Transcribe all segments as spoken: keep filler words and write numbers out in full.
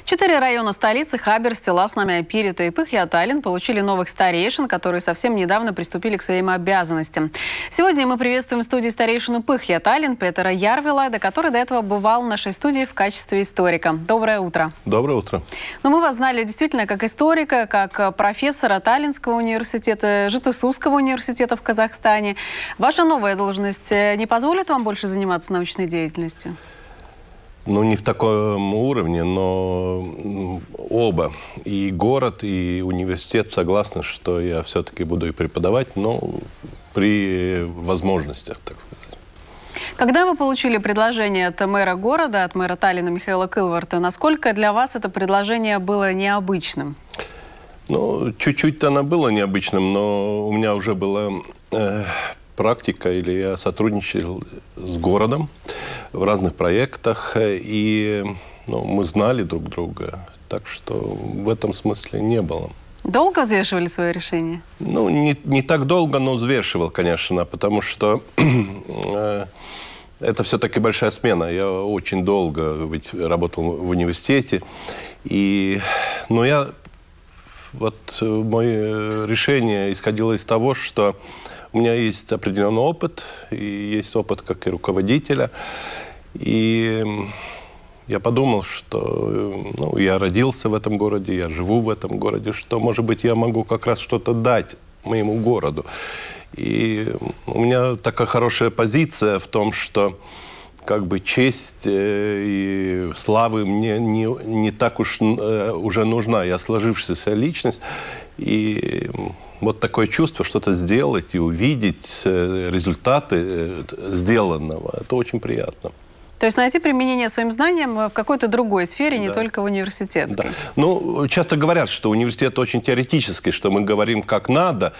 Четыре района столицы – Хаберсте, Ласнаме, Пирита и Пыхья-Таллин – получили новых старейшин, которые совсем недавно приступили к своим обязанностям. Сегодня мы приветствуем в студии старейшину Пыхья-Таллин Петера Ярвелайда, который до этого бывал в нашей студии в качестве историка. Доброе утро. Доброе утро. Но мы вас знали действительно как историка, как профессора Таллинского университета, Житесусского университета в Казахстане. Ваша новая должность не позволит вам больше заниматься научной деятельностью? Ну, не в таком уровне, но оба, и город, и университет согласны, что я все-таки буду и преподавать, но при возможностях, так сказать. Когда вы получили предложение от мэра города, от мэра Таллина Михаила Кылварта, насколько для вас это предложение было необычным? Ну, чуть-чуть оно было необычным, но у меня уже была э, практика, или я сотрудничал с городом в разных проектах, и ну, мы знали друг друга, так что в этом смысле не было. Долго взвешивали свое решение? Ну, не, не так долго, но взвешивал, конечно, потому что э, это все-таки большая смена. Я очень долго ведь работал в университете, и, но я, вот мое решение исходило из того, что у меня есть определенный опыт, и есть опыт как и руководителя. И я подумал, что ну, я родился в этом городе, я живу в этом городе, что, может быть, я могу как раз что-то дать моему городу. И у меня такая хорошая позиция в том, что как бы честь и славы мне не, не так уж уже нужна. Я сложившаяся личность, и вот такое чувство что-то сделать и увидеть результаты сделанного, это очень приятно. То есть найти применение своим знаниям в какой-то другой сфере, не да. только в университетской. Да. Ну, часто говорят, что университет очень теоретический, что мы говорим как надо,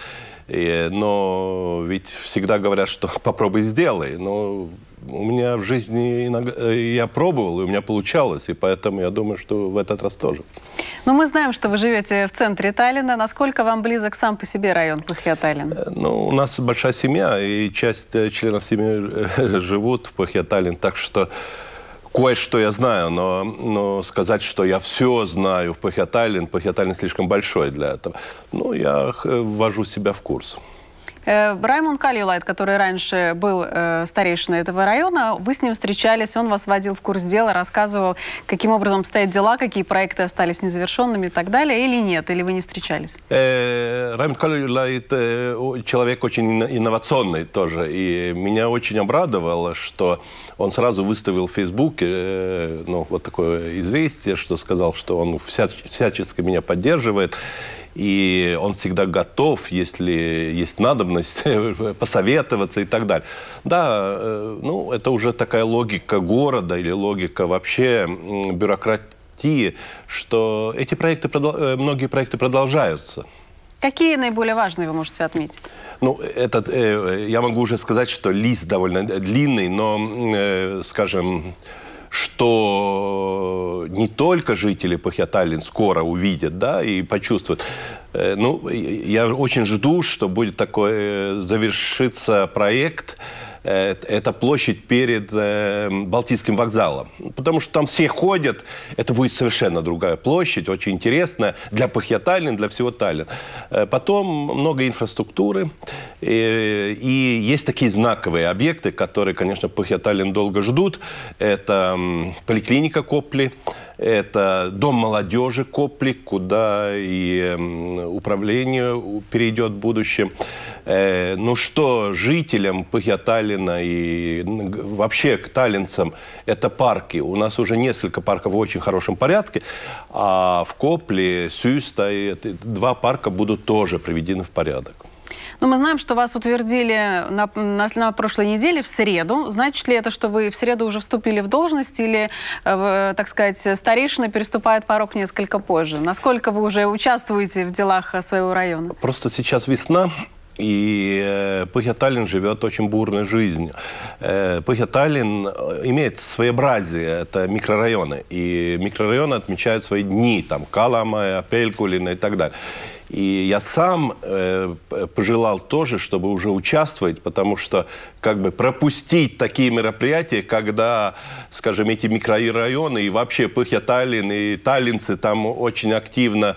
но ведь всегда говорят, что попробуй сделай. Но у меня в жизни иногда, я пробовал, и у меня получалось, и поэтому я думаю, что в этот раз тоже. Но мы знаем, что вы живете в центре Таллина. Насколько вам близок сам по себе район Пыхья-Таллин? Ну, у нас большая семья, и часть членов семьи живут в Пыхья-Таллин, так что кое-что я знаю, но, но сказать, что я все знаю в Пыхья-Таллин, Пыхья-Таллин слишком большой для этого. Ну, я ввожу себя в курс. Раймонд Калюлайд, который раньше был э, старейшиной этого района, вы с ним встречались, он вас вводил в курс дела, рассказывал, каким образом стоят дела, какие проекты остались незавершенными и так далее, или нет, или вы не встречались? Э, Раймонд Калюлайд э, человек очень инновационный тоже, и меня очень обрадовало, что он сразу выставил в Фейсбуке э, ну, вот такое известие, что сказал, что он вся, всячески меня поддерживает. И он всегда готов, если есть надобность, посоветоваться и так далее. Да, ну, это уже такая логика города или логика вообще бюрократии, что эти проекты, многие проекты продолжаются. Какие наиболее важные вы можете отметить? Ну, этот, э, я могу уже сказать, что лист довольно длинный, но, э, скажем, что не только жители Пыхья-Таллин скоро увидят, да, и почувствуют. Ну, я очень жду, что будет такой, завершится проект. Это площадь перед Балтийским вокзалом. Потому что там все ходят. Это будет совершенно другая площадь, очень интересная для Пыхья-Таллин, для всего Таллина. Потом много инфраструктуры. И есть такие знаковые объекты, которые, конечно, Пыхья-Таллин долго ждут. Это поликлиника Копли. Это дом молодежи Копли, куда и управление перейдет в будущем. Ну что, жителям Пыхья-Таллина и вообще к таллинцам это парки. У нас уже несколько парков в очень хорошем порядке, а в Копле, Сюста, два парка будут тоже приведены в порядок. Но мы знаем, что вас утвердили на, на, на прошлой неделе, в среду. Значит ли это, что вы в среду уже вступили в должность или, э, так сказать, старейшина переступает порог несколько позже? Насколько вы уже участвуете в делах своего района? Просто сейчас весна, и э, Пыхья-Таллин живет очень бурной жизнью. Э, Пыхья-Таллин имеет своеобразие, это микрорайоны. И микрорайоны отмечают свои дни, там, Калама, Пелькулина и так далее. И я сам э, пожелал тоже, чтобы уже участвовать, потому что как бы пропустить такие мероприятия, когда, скажем, эти микрорайоны и вообще Пыхья-Таллин и таллинцы там очень активно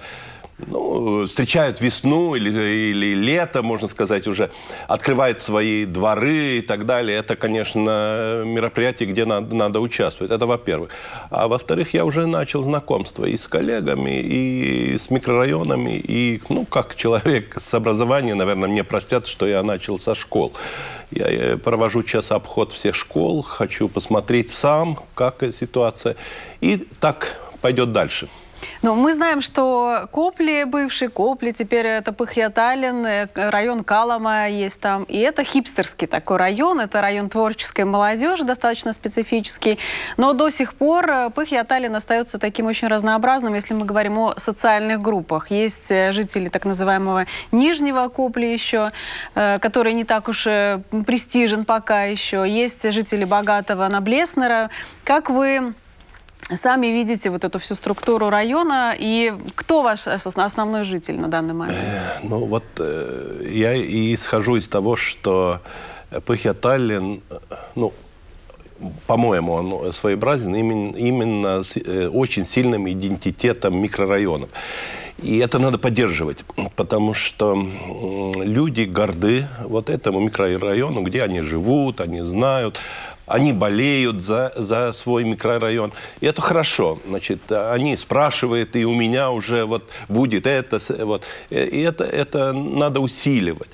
ну, встречают весну или, или лето, можно сказать, уже открывают свои дворы и так далее. Это, конечно, мероприятие, где надо, надо участвовать. Это во-первых. А во-вторых, я уже начал знакомство и с коллегами, и с микрорайонами, и, ну, как человек с образованием, наверное, мне простят, что я начал со школ. Я провожу сейчас обход всех школ, хочу посмотреть сам, как ситуация. И так пойдет дальше. Ну, мы знаем, что Копли, бывший Копли, теперь это Пыхья-Таллин, район Калама есть там. И это хипстерский такой район, это район творческой молодежи, достаточно специфический. Но до сих пор Пыхья-Таллин остается таким очень разнообразным, если мы говорим о социальных группах. Есть жители так называемого Нижнего Копли еще, который не так уж престижен пока еще. Есть жители богатого Наблеснера. Как вы сами видите вот эту всю структуру района, и кто ваш основной житель на данный момент? Ну вот э, я и исхожу из того, что Пыхья-Таллин, ну, по-моему, он своеобразен именно, именно с э, очень сильным идентитетом микрорайонов. И это надо поддерживать, потому что люди горды вот этому микрорайону, где они живут, они знают, они болеют за, за свой микрорайон. И это хорошо. Значит, они спрашивают, и у меня уже вот будет это. Вот. И это, это надо усиливать.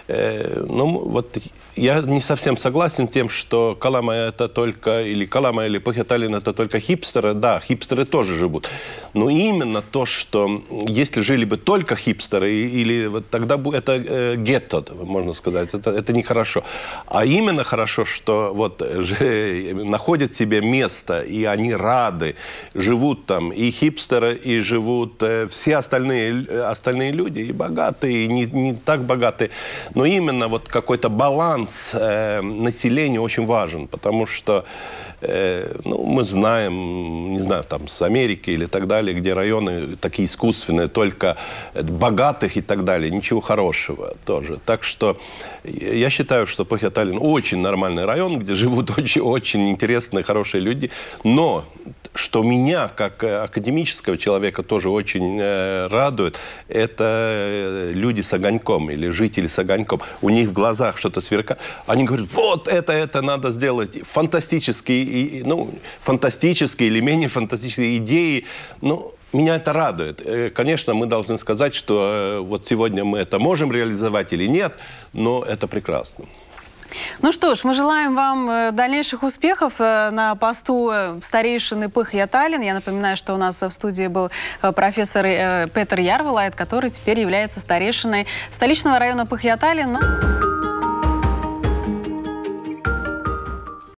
Ну, вот я не совсем согласен с тем, что Калама это только, или Калама или Пыхья-Таллин это только хипстеры. Да, хипстеры тоже живут. Но именно то, что если жили бы только хипстеры, или вот тогда это э, гетто, можно сказать, это, это нехорошо. А именно хорошо, что вот же, находят себе место, и они рады, живут там и хипстеры, и живут э, все остальные, остальные люди, и богатые, и не, не так богатые. Но именно вот какой-то баланс э, населения очень важен, потому что э, ну, мы знаем, не знаю, там с Америки или так далее, где районы такие искусственные, только богатых и так далее, ничего хорошего тоже. Так что я считаю, что Пыхья-Таллин очень нормальный район, где живут очень, очень интересные, хорошие люди, но что меня, как академического человека, тоже очень э, радует, это люди с огоньком или жители с огоньком. У них в глазах что-то сверкает. Они говорят, вот это, это надо сделать. Фантастические, ну, фантастические или менее фантастические идеи. Ну, меня это радует. Конечно, мы должны сказать, что вот сегодня мы это можем реализовать или нет, но это прекрасно. Ну что ж, мы желаем вам дальнейших успехов на посту старейшины Пыхья-Таллин. Я напоминаю, что у нас в студии был профессор Петер Ярвелайт, который теперь является старейшиной столичного района Пыхья-Таллин.